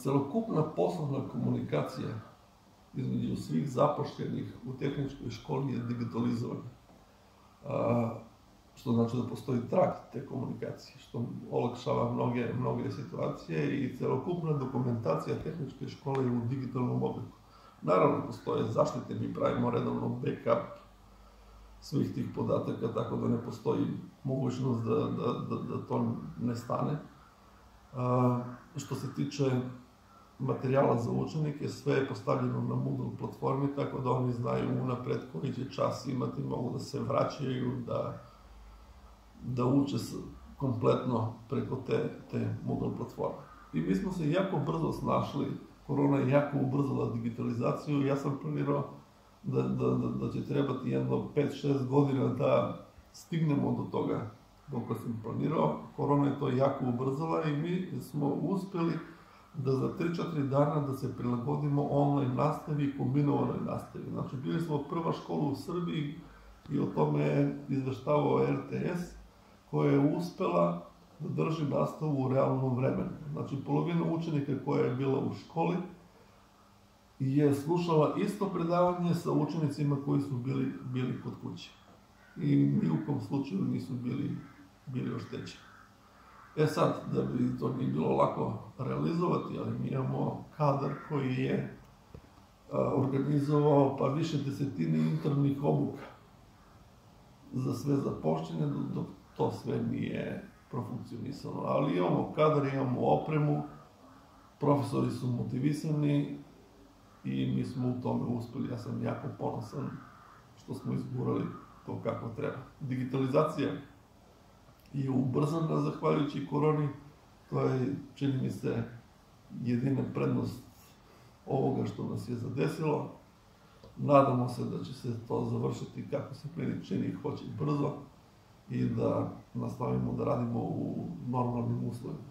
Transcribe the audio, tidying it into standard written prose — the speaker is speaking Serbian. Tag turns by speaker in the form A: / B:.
A: Celokupna poslovna komunikacija između svih zapošljenih u tehničkoj školi je digitalizovana. Što znači da postoji trag te komunikacije, što olakšava mnoge situacije i celokupna dokumentacija tehničke škole je u digitalnom obliku. Naravno, postoje zaštite, mi pravimo redovno backup svih tih podataka, tako da ne postoji mogućnost da to ne stane. Što se tiče materijala za učenike, sve je postavljeno na Moodle platformi, tako da oni znaju unapred koji će čas imati, mogu da se vraćaju, da uče kompletno preko te Moodle platforme. I mi smo se jako brzo snašli, korona je jako ubrzala digitalizaciju, ja sam planirao da će trebati jedno 5-6 godina da stignemo do toga koliko sam planirao. Korona je to jako ubrzala i mi smo uspeli da za 3-4 dana da se prilagodimo online nastavi i kombinovanoj nastavi. Znači, bili smo prva škola u Srbiji i o tome je izveštavao RTS, koja je uspela da drži nastavu u realnom vremenu. Znači, polovina učenika koja je bila u školi je slušala isto predavanje sa učenicima koji su bili kod kuće. I ni u kom slučaju nisu bili oštećeni. Sad, da bi to nije bilo lako realizovati, ali mi imamo kadar koji je organizovao pa više desetine internih obuka za sve zapošljene, dok to sve nije profunkcionisano. Ali imamo kadar, imamo opremu, profesori su motivisani i mi smo u tome uspeli. Ja sam jako ponosan što smo izgurali to kako treba. Digitalizacija je ubrzana zahvaljujući koroni. To je, čini mi se, jedina prednost ovoga što nas je zadesilo. Nadamo se da će se to završiti kako se meni čini, hoće brzo i da nastavimo da radimo u normalnim uslovima.